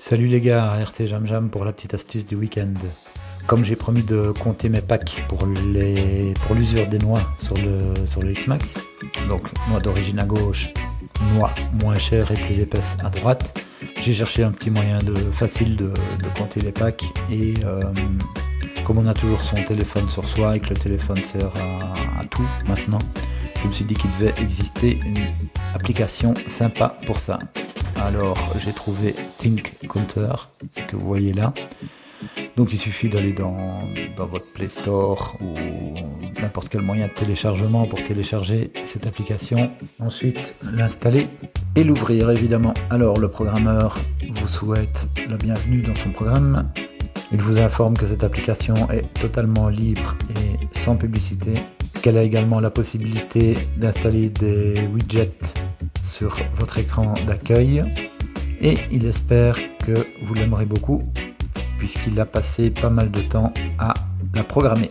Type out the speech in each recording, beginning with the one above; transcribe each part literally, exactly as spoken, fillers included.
Salut les gars, R C Jam Jam pour la petite astuce du week-end. Comme j'ai promis de compter mes packs pour les pour l'usure des noix sur le sur le X-Max, donc noix d'origine à gauche, noix moins chères et plus épaisses à droite, j'ai cherché un petit moyen de facile de, de compter les packs et euh, comme on a toujours son téléphone sur soi et que le téléphone sert à, à tout maintenant, je me suis dit qu'il devait exister une application sympa pour ça. Alors j'ai trouvé Think Counter que vous voyez là. Donc il suffit d'aller dans, dans votre Play Store ou n'importe quel moyen de téléchargement pour télécharger cette application. Ensuite l'installer et l'ouvrir évidemment. Alors le programmeur vous souhaite la bienvenue dans son programme. Il vous informe que cette application est totalement libre et sans publicité. Qu'elle a également la possibilité d'installer des widgets sur votre écran d'accueil et il espère que vous l'aimerez beaucoup puisqu'il a passé pas mal de temps à la programmer.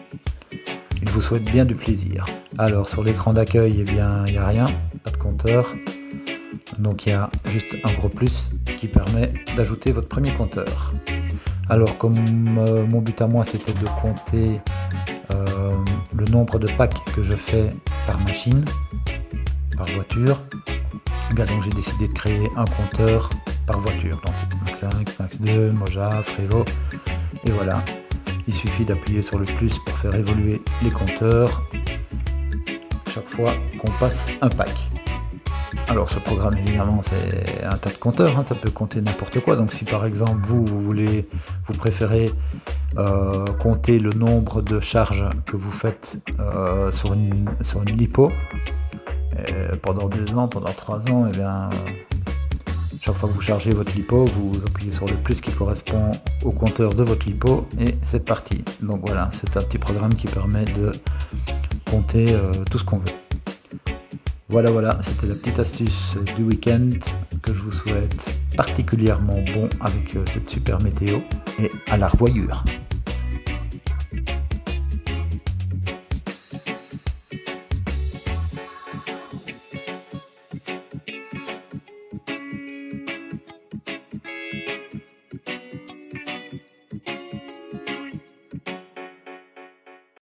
Il vous souhaite bien du plaisir. Alors sur l'écran d'accueil, eh bien il n'y a rien, pas de compteur, donc il y a juste un gros plus qui permet d'ajouter votre premier compteur. Alors comme euh, mon but à moi c'était de compter euh, le nombre de packs que je fais par machine, par voiture, et bien donc j'ai décidé de créer un compteur par voiture, donc Max un, Max deux, Mojave, Frevo, et voilà, il suffit d'appuyer sur le plus pour faire évoluer les compteurs chaque fois qu'on passe un pack. Alors ce programme évidemment c'est un tas de compteurs, hein, ça peut compter n'importe quoi, donc si par exemple vous, vous voulez, vous préférez euh, compter le nombre de charges que vous faites euh, sur, une, sur une lipo, et pendant deux ans, pendant trois ans, et bien chaque fois que vous chargez votre lipo, vous appuyez sur le plus qui correspond au compteur de votre lipo et c'est parti. Donc voilà, c'est un petit programme qui permet de compter euh, tout ce qu'on veut. Voilà, voilà, c'était la petite astuce du week-end que je vous souhaite particulièrement bon avec euh, cette super météo et à la revoyure.